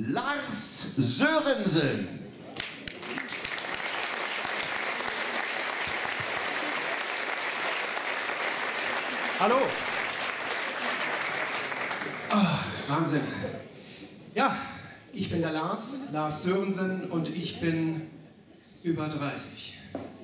Lars Sörensen. Hallo. Oh, Wahnsinn. Ja, ich bin der Lars Sörensen, und ich bin über 30.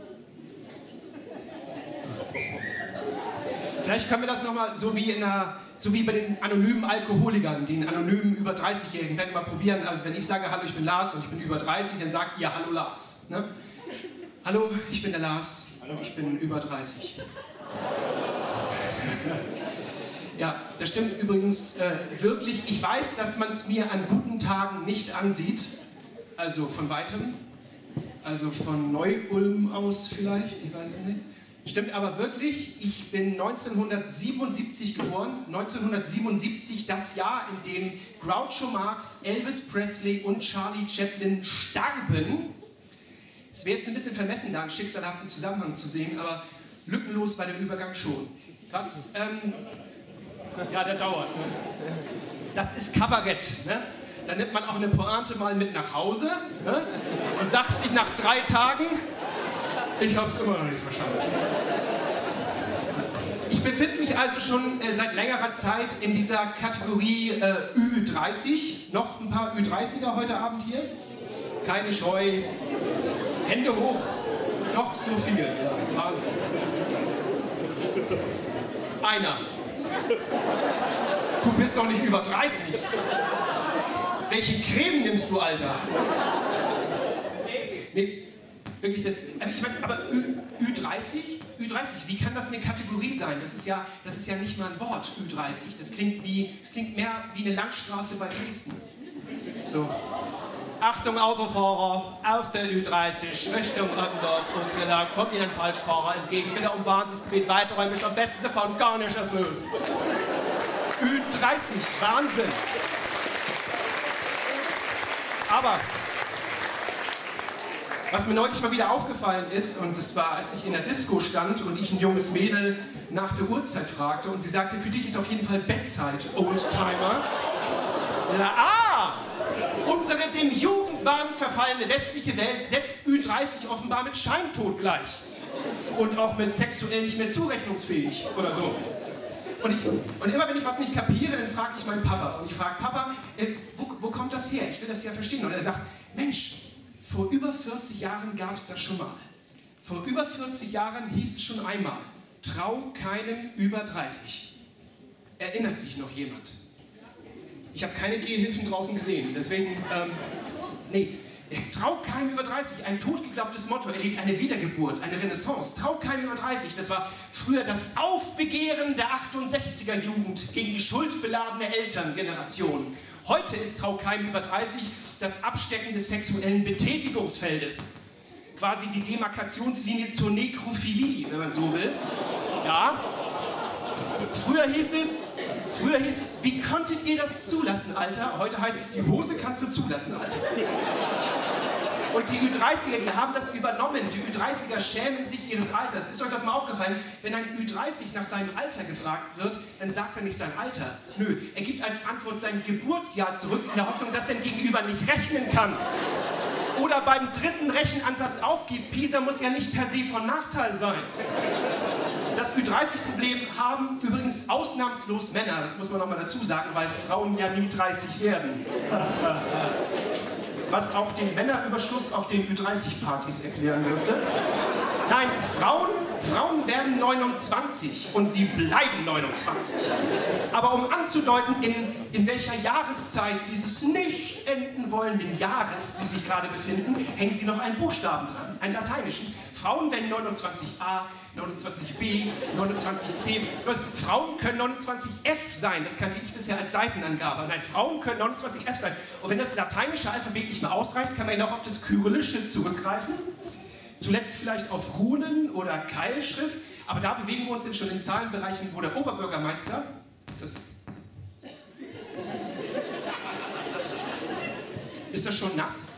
Vielleicht können wir das nochmal so wie bei den anonymen Alkoholikern, den anonymen über 30-Jährigen, werden wir mal probieren. Also wenn ich sage, hallo, ich bin Lars und ich bin über 30, dann sagt ihr, hallo Lars. Ne? Hallo, ich bin der Lars, ich bin über 30. Ja, das stimmt übrigens wirklich. Ich weiß, dass man es mir an guten Tagen nicht ansieht, also von weitem, also von Neu-Ulm aus vielleicht, ich weiß es nicht. Stimmt aber wirklich, ich bin 1977 geboren, 1977, das Jahr, in dem Groucho Marx, Elvis Presley und Charlie Chaplin starben. Es wäre jetzt ein bisschen vermessen, da einen schicksalhaften Zusammenhang zu sehen, aber lückenlos war der Übergang schon. Was, ja, der dauert. Ne? Das ist Kabarett. Ne? Da nimmt man auch eine Pointe mal mit nach Hause, ne? Und sagt sich nach 3 Tagen, ich habe es immer noch nicht verstanden. Ich befinde mich also schon seit längerer Zeit in dieser Kategorie Ü30. Noch ein paar Ü30er heute Abend hier? Keine Scheu. Hände hoch. Doch so viel. Ja, Wahnsinn. Einer. Du bist doch nicht über 30. Welche Creme nimmst du, Alter? Nee. Wirklich, ich meine, aber Ü30, wie kann das eine Kategorie sein? Das ist ja nicht mal ein Wort, Ü30. Das klingt mehr wie eine Landstraße bei Dresden. So. Achtung Autofahrer, auf der Ü30, Richtung Ottendorf und Griller, kommt Ihnen ein Falschfahrer entgegen, bitte um Wahnsinnsgebiet weiterräumig, am besten Sie fahren gar nicht erst los. Ü30, Wahnsinn. Aber was mir neulich mal wieder aufgefallen ist, und das war, als ich in der Disco stand und ich ein junges Mädel nach der Uhrzeit fragte und sie sagte, für dich ist auf jeden Fall Bettzeit, Oldtimer. Unsere dem Jugendwahn verfallene westliche Welt setzt Ü30 offenbar mit Scheintod gleich. Und auch mit sexuell nicht mehr zurechnungsfähig oder so. Und immer wenn ich was nicht kapiere, dann frage ich meinen Papa. Und ich frage, Papa, wo kommt das her? Ich will das ja verstehen. Und er sagt, Mensch, vor über 40 Jahren gab es das schon mal. Vor über 40 Jahren hieß es schon einmal, trau keinem über 30. Erinnert sich noch jemand? Ich habe keine Gehhilfen draußen gesehen, deswegen, nee. Trau keinem über 30, ein totgeglaubtes Motto, erlebt eine Wiedergeburt, eine Renaissance. Trau keinem über 30, das war früher das Aufbegehren der 68er Jugend gegen die schuldbeladene Elterngeneration. Heute ist Trau keinem über 30 das Abstecken des sexuellen Betätigungsfeldes. Quasi die Demarkationslinie zur Nekrophilie, wenn man so will. Ja. Früher hieß es, wie konntet ihr das zulassen, Alter? Heute heißt es, die Hose kannst du zulassen, Alter. Und die Ü30er, die haben das übernommen. Die Ü30er schämen sich ihres Alters. Ist euch das mal aufgefallen? Wenn ein Ü30 nach seinem Alter gefragt wird, dann sagt er nicht sein Alter. Nö, er gibt als Antwort sein Geburtsjahr zurück, in der Hoffnung, dass sein Gegenüber nicht rechnen kann. Oder beim 3. Rechenansatz aufgibt. Pisa muss ja nicht per se von Nachteil sein. Das Ü30-Problem haben übrigens ausnahmslos Männer, das muss man nochmal dazu sagen, weil Frauen ja nie 30 werden. Was auch den Männerüberschuss auf den Ü30-Partys erklären dürfte. Nein, Frauen werden 29 und sie bleiben 29. Aber um anzudeuten, in welcher Jahreszeit dieses nicht enden wollenden Jahres sie sich gerade befinden, hängen sie noch einen Buchstaben dran, einen lateinischen. Frauen werden 29a, 29b, 29c. Frauen können 29f sein, das kannte ich bisher als Seitenangabe. Nein, Frauen können 29f sein. Und wenn das lateinische Alphabet nicht mehr ausreicht, kann man ja noch auf das Kyrillische zurückgreifen. Zuletzt vielleicht auf Runen oder Keilschrift, aber da bewegen wir uns jetzt schon in Zahlenbereichen, wo der Oberbürgermeister, ist das schon nass?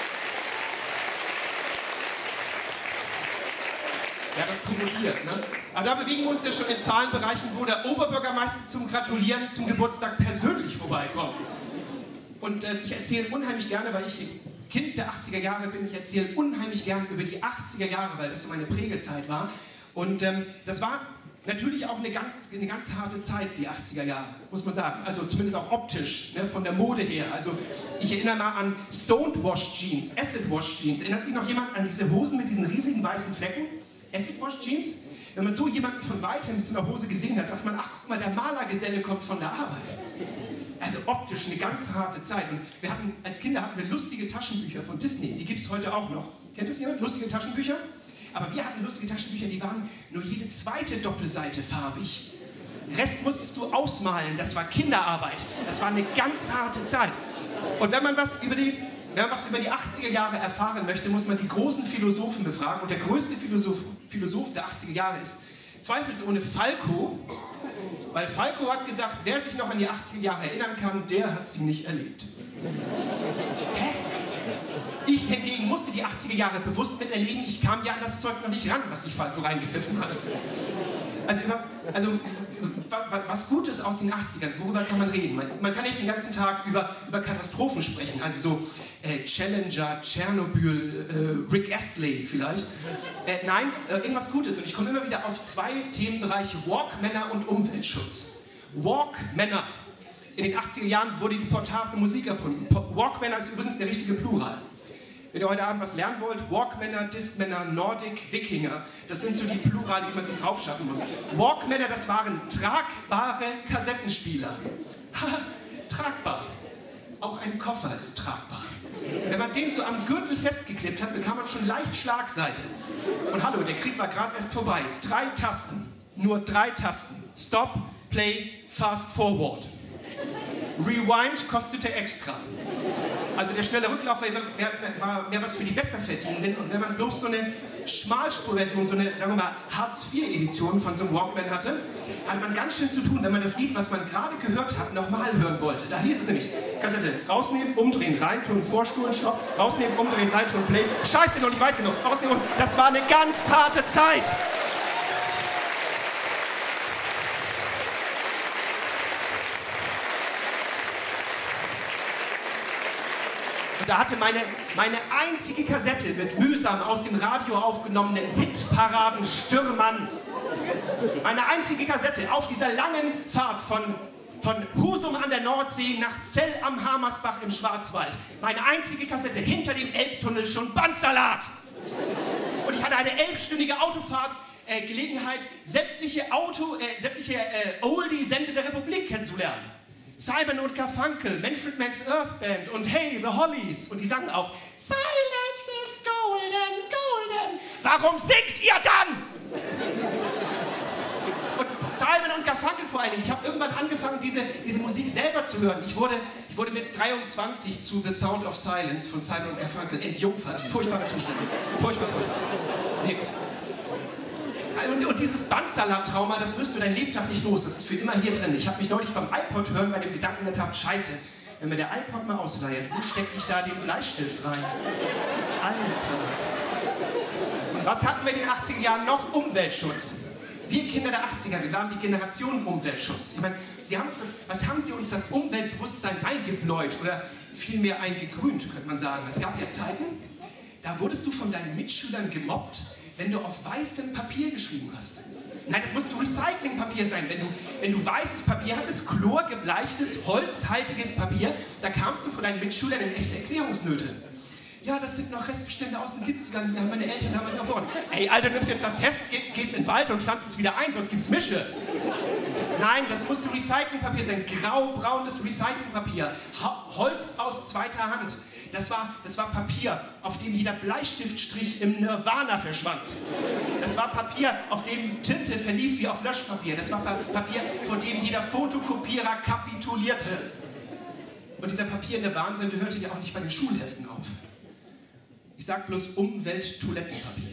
Ja, das korrodiert, ne? Aber da bewegen wir uns ja schon in Zahlenbereichen, wo der Oberbürgermeister zum Gratulieren zum Geburtstag persönlich vorbeikommt. Und ich erzähle unheimlich gerne, weil ich Kind der 80er Jahre bin, ich erzähle unheimlich gerne über die 80er Jahre, weil das so meine Prägezeit war. Und das war natürlich auch eine ganz harte Zeit, die 80er Jahre, muss man sagen. Also zumindest auch optisch, ne, von der Mode her. Also ich erinnere mal an Stoned Wash Jeans, Acid Wash Jeans. Erinnert sich noch jemand an diese Hosen mit diesen riesigen weißen Flecken? Acid Wash Jeans? Wenn man so jemanden von weitem mit so einer Hose gesehen hat, dachte man, ach guck mal, der Malergeselle kommt von der Arbeit. Also optisch eine ganz harte Zeit. Und als Kinder hatten wir lustige Taschenbücher von Disney, die gibt es heute auch noch. Kennt das jemand? Lustige Taschenbücher? Aber wir hatten lustige Taschenbücher, die waren nur jede zweite Doppelseite farbig. Den Rest musstest du ausmalen, das war Kinderarbeit. Das war eine ganz harte Zeit. Und wenn man was über die 80er Jahre erfahren möchte, muss man die großen Philosophen befragen. Und der größte Philosoph der 80er Jahre ist zweifelsohne Falco. Weil Falco hat gesagt, wer sich noch an die 80er Jahre erinnern kann, der hat sie nicht erlebt. Hä? Ich hingegen musste die 80er Jahre bewusst miterleben. Ich kam ja an das Zeug noch nicht ran, was sich Falco reingepfiffen hat. Also was Gutes aus den 80ern, worüber kann man reden? Man kann nicht den ganzen Tag über Katastrophen sprechen, also so Challenger, Tschernobyl, Rick Astley vielleicht. Nein, irgendwas Gutes. Und ich komme immer wieder auf zwei Themenbereiche, Walkmänner und Umweltschutz. Walkmänner. In den 80er Jahren wurde die portable Musik erfunden. Walkmänner ist übrigens der richtige Plural. Wenn ihr heute Abend was lernen wollt, Walkmänner, Discmänner, Nordic, Wikinger, das sind so die Plurale, die man sich drauf schaffen muss. Walkmänner, das waren tragbare Kassettenspieler. Tragbar. Auch ein Koffer ist tragbar. Wenn man den so am Gürtel festgeklebt hat, bekam man schon leicht Schlagseite. Und hallo, der Krieg war gerade erst vorbei. 3 Tasten, nur 3 Tasten. Stop, Play, Fast Forward. Rewind kostete extra. Also der schnelle Rücklauf war mehr was für die Besserverdienenden. Und wenn man bloß so eine Schmalspurversion, so eine, sagen wir mal, Hartz-IV-Edition von so einem Walkman hatte, hat man ganz schön zu tun, wenn man das Lied, was man gerade gehört hat, nochmal hören wollte. Da hieß es nämlich, Kassette, rausnehmen, umdrehen, reintun, vorspulen, stopp, rausnehmen, umdrehen, reintun, play. Scheiße, noch nicht weit genug, rausnehmen, das war eine ganz harte Zeit. Da hatte meine einzige Kassette mit mühsam aus dem Radio aufgenommenen Hitparaden Stürmern. Meine einzige Kassette auf dieser langen Fahrt von Husum an der Nordsee nach Zell am Hamersbach im Schwarzwald. Meine einzige Kassette hinter dem Elbtunnel schon Bandsalat. Und ich hatte eine 11-stündige Autofahrt, Gelegenheit, sämtliche Oldie-Sender der Republik kennenzulernen. Simon und Garfunkel, Manfred Mann's Earth Band und Hey, The Hollies. Und die sangen auch Silence is golden, golden. Warum singt ihr dann? Und Simon und Garfunkel vor allen Dingen. Ich habe irgendwann angefangen, diese Musik selber zu hören. Ich wurde mit 23 zu The Sound of Silence von Simon und Garfunkel entjungfert. Furchtbare Zustände. Furchtbar. Nee. Und dieses Bandsalat-Trauma, das wirst du dein Lebtag nicht los. Das ist für immer hier drin. Ich habe mich neulich beim iPod hören bei dem Gedanken gedacht, scheiße, wenn mir der iPod mal ausleiert, wo stecke ich da den Bleistift rein? Alter. Und was hatten wir in den 80er Jahren noch? Umweltschutz. Wir Kinder der 80er, wir waren die Generation Umweltschutz. Ich meine, was haben sie uns das Umweltbewusstsein eingebläut oder vielmehr eingegrünt, könnte man sagen. Es gab ja Zeiten, da wurdest du von deinen Mitschülern gemobbt, wenn du auf weißem Papier geschrieben hast. Nein, das musste Recyclingpapier sein. Wenn du weißes Papier hattest, chlorgebleichtes, holzhaltiges Papier, da kamst du von deinen Mitschülern in echte Erklärungsnöte. Ja, das sind noch Restbestände aus den 70ern, die haben meine Eltern damals erfunden. Ey, Alter, du nimmst jetzt das Heft, gehst in den Wald und pflanzt es wieder ein, sonst gibt's Mische. Nein, das musste Recyclingpapier sein, graubraunes Recyclingpapier, Holz aus zweiter Hand. Das war Papier, auf dem jeder Bleistiftstrich im Nirvana verschwand. Das war Papier, auf dem Tinte verlief wie auf Löschpapier. Das war Papier, vor dem jeder Fotokopierer kapitulierte. Und dieser papierende Wahnsinn, der hörte ja auch nicht bei den Schulheften auf. Ich sag bloß Umwelt-Toilettenpapier.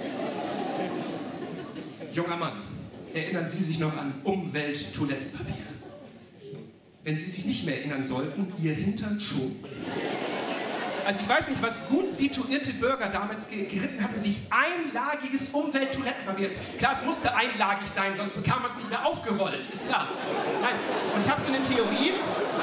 Junger Mann, erinnern Sie sich noch an Umwelt-Toilettenpapier? Wenn Sie sich nicht mehr erinnern sollten, Ihr Hintern schon. Also ich weiß nicht, was gut situierte Bürger damals geritten hatte, sich einlagiges Umwelttoilettenpapier. Klar, es musste einlagig sein, sonst bekam man es nicht mehr aufgerollt, ist klar. Nein. Und ich habe so eine Theorie.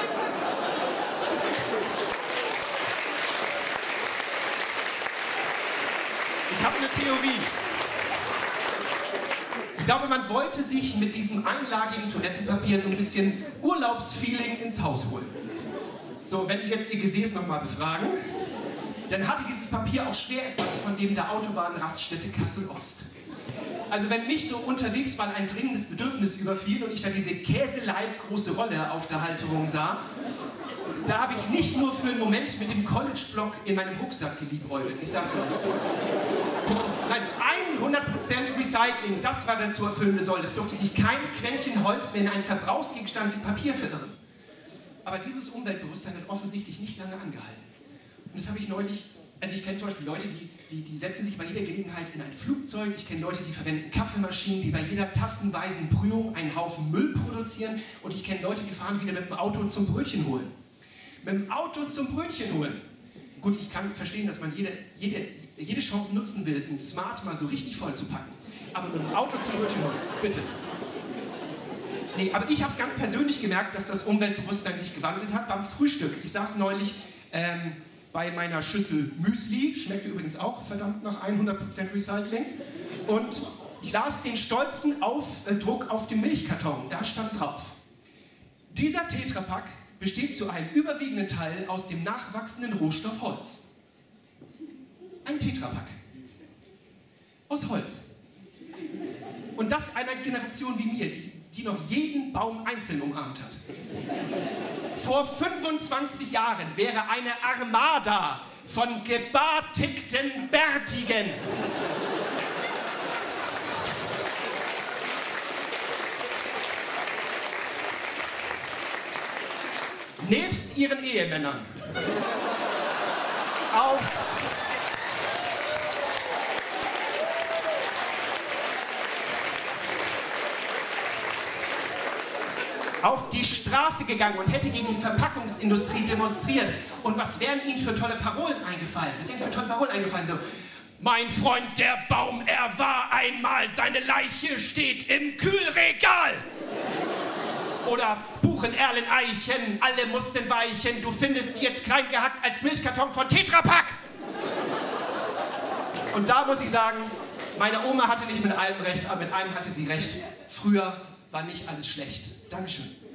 Ich glaube, man wollte sich mit diesem einlagigen Toilettenpapier so ein bisschen Urlaubsfeeling ins Haus holen. So, wenn Sie jetzt Ihr Gesäß nochmal befragen, dann hatte dieses Papier auch schwer etwas von dem der Autobahnraststätte Kassel-Ost. Also wenn mich so unterwegs mal ein dringendes Bedürfnis überfiel und ich da diese Käseleib-große Rolle auf der Halterung sah, da habe ich nicht nur für einen Moment mit dem College-Block in meinem Rucksack geliebäugelt. Ich sag's euch. Nein, 100% Recycling, das war der zu erfüllende Soll. Es durfte sich kein Quäntchen Holz mehr in einen Verbrauchsgegenstand wie Papier verirren. Aber dieses Umweltbewusstsein hat offensichtlich nicht lange angehalten. Und das habe ich neulich, also ich kenne zum Beispiel Leute, die setzen sich bei jeder Gelegenheit in ein Flugzeug. Ich kenne Leute, die verwenden Kaffeemaschinen, die bei jeder tastenweisen Brühung einen Haufen Müll produzieren. Und ich kenne Leute, die fahren wieder mit dem Auto zum Brötchen holen. Mit dem Auto zum Brötchen holen. Gut, ich kann verstehen, dass man jede Chance nutzen will, es in Smart mal so richtig voll zu packen. Aber mit dem Auto zum Brötchen holen, bitte. Nee, aber ich habe es ganz persönlich gemerkt, dass das Umweltbewusstsein sich gewandelt hat beim Frühstück. Ich saß neulich bei meiner Schüssel Müsli, schmeckte übrigens auch verdammt nach 100% Recycling. Und ich las den stolzen Druck auf dem Milchkarton. Da stand drauf: Dieser Tetrapack besteht zu einem überwiegenden Teil aus dem nachwachsenden Rohstoff Holz. Ein Tetrapack. Aus Holz. Und das einer Generation wie mir, die noch jeden Baum einzeln umarmt hat. Vor 25 Jahren wäre eine Armada von gebartigten Bärtigen nebst ihren Ehemännern auf die Straße gegangen und hätte gegen die Verpackungsindustrie demonstriert. Und was wären Ihnen für tolle Parolen eingefallen? Was sind für tolle Parolen eingefallen? So: Mein Freund, der Baum, er war einmal, seine Leiche steht im Kühlregal. Oder Buchen, Erlen, Eichen, alle mussten weichen, du findest sie jetzt klein gehackt als Milchkarton von Tetrapack. Und da muss ich sagen, meine Oma hatte nicht mit allem recht, aber mit einem hatte sie recht. Früher war nicht alles schlecht. Dankeschön.